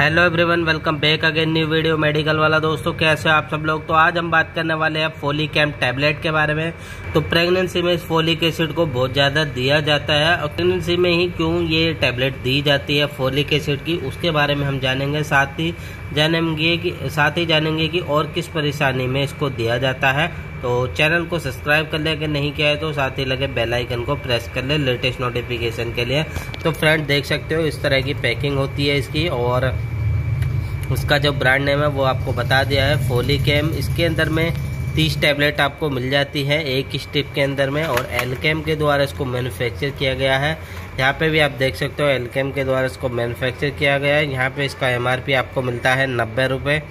Hello everyone, welcome back again new video medical वाला। दोस्तों कैसे हो आप सब लोग। तो आज हम बात करने वाले हैं फोलिक एम टैबलेट के बारे में। तो प्रेगनेंसी में इस फोलिक एसिड को बहुत ज़्यादा दिया जाता है और प्रेगनेंसी में ही क्यों ये टैबलेट दी जाती है फोलिक एसिड की, उसके बारे में हम जानेंगे। साथ ही जानेंगे कि और किस परेशानी में इसको दिया जाता है। तो चैनल को सब्सक्राइब कर ले, अगर नहीं किया है तो साथ ही लगे बेल आइकन को प्रेस कर ले लेटेस्ट नोटिफिकेशन के लिए। तो फ्रेंड देख सकते हो इस तरह की पैकिंग होती है इसकी, और उसका जो ब्रांड नेम है वो आपको बता दिया है, फोलिक एम। इसके अंदर में 30 टैबलेट आपको मिल जाती है एक स्ट्रिप के अंदर में, और एल्केम के द्वारा इसको मैन्युफैक्चर किया गया है। यहाँ पे भी आप देख सकते हो एल्केम के द्वारा इसको मैन्युफैक्चर किया गया है। यहाँ पे इसका MRP आपको मिलता है 90 रुपये।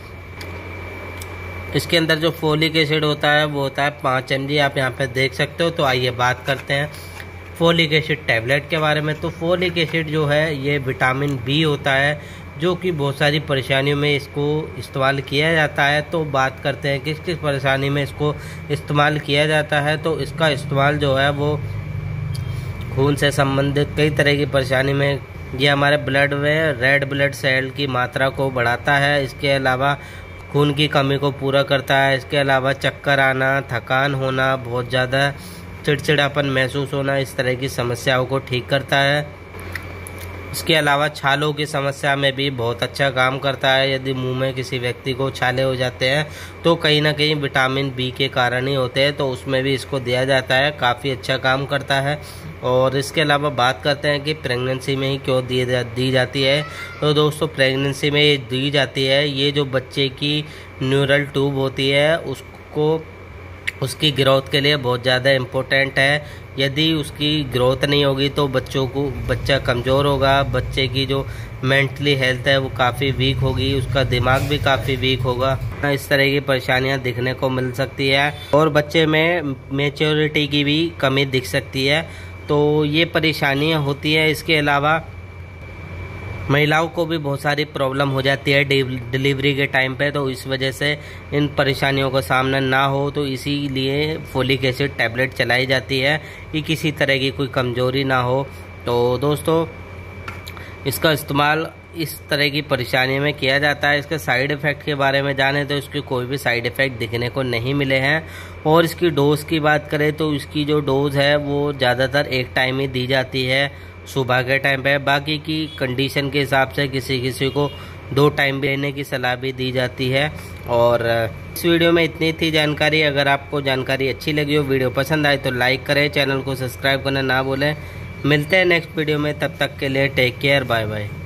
इसके अंदर जो फोलिक एसिड होता है वो होता है 5 mg, आप यहाँ पे देख सकते हो। तो आइए बात करते हैं फोलिक एसिड टैबलेट के बारे में। तो फोलिक एसिड जो है ये विटामिन बी होता है, जो कि बहुत सारी परेशानियों में इसको इस्तेमाल किया जाता है। तो बात करते हैं किस किस परेशानी में इसको इस्तेमाल किया जाता है। तो इसका इस्तेमाल जो है वो खून से संबंधित कई तरह की परेशानी में, ये हमारे ब्लड में रेड ब्लड सेल की मात्रा को बढ़ाता है। इसके अलावा खून की कमी को पूरा करता है। इसके अलावा चक्कर आना, थकान होना, बहुत ज़्यादा चिड़चिड़ापन महसूस होना, इस तरह की समस्याओं को ठीक करता है। इसके अलावा छालों की समस्या में भी बहुत अच्छा काम करता है। यदि मुंह में किसी व्यक्ति को छाले हो जाते हैं तो कहीं ना कहीं विटामिन बी के कारण ही होते हैं, तो उसमें भी इसको दिया जाता है, काफ़ी अच्छा काम करता है। और इसके अलावा बात करते हैं कि प्रेगनेंसी में ही क्यों दी जाती है। तो दोस्तों प्रेगनेंसी में ये दी जाती है, ये जो बच्चे की न्यूरल ट्यूब होती है उसकी ग्रोथ के लिए बहुत ज़्यादा इम्पोर्टेंट है। यदि उसकी ग्रोथ नहीं होगी तो बच्चा कमज़ोर होगा, बच्चे की जो मेंटली हेल्थ है वो काफ़ी वीक होगी, उसका दिमाग भी काफ़ी वीक होगा। इस तरह की परेशानियां दिखने को मिल सकती है, और बच्चे में मैच्योरिटी की भी कमी दिख सकती है। तो ये परेशानियां होती हैं। इसके अलावा महिलाओं को भी बहुत सारी प्रॉब्लम हो जाती है डिलीवरी के टाइम पे, तो इस वजह से इन परेशानियों का सामना ना हो तो इसीलिए फोलिक एसिड टैबलेट चलाई जाती है कि किसी तरह की कोई कमजोरी ना हो। तो दोस्तों इसका इस्तेमाल इस तरह की परेशानी में किया जाता है। इसके साइड इफ़ेक्ट के बारे में जाने तो इसके कोई भी साइड इफ़ेक्ट दिखने को नहीं मिले हैं। और इसकी डोज की बात करें तो इसकी जो डोज है वो ज़्यादातर एक टाइम ही दी जाती है, सुबह के टाइम पे। बाकी की कंडीशन के हिसाब से किसी को 2 टाइम भी लेने की सलाह भी दी जाती है। और इस वीडियो में इतनी थी जानकारी। अगर आपको जानकारी अच्छी लगी हो, वीडियो पसंद आए तो लाइक करें, चैनल को सब्सक्राइब करना ना भूलें। मिलते हैं नेक्स्ट वीडियो में, तब तक के लिए टेक केयर, बाय बाय।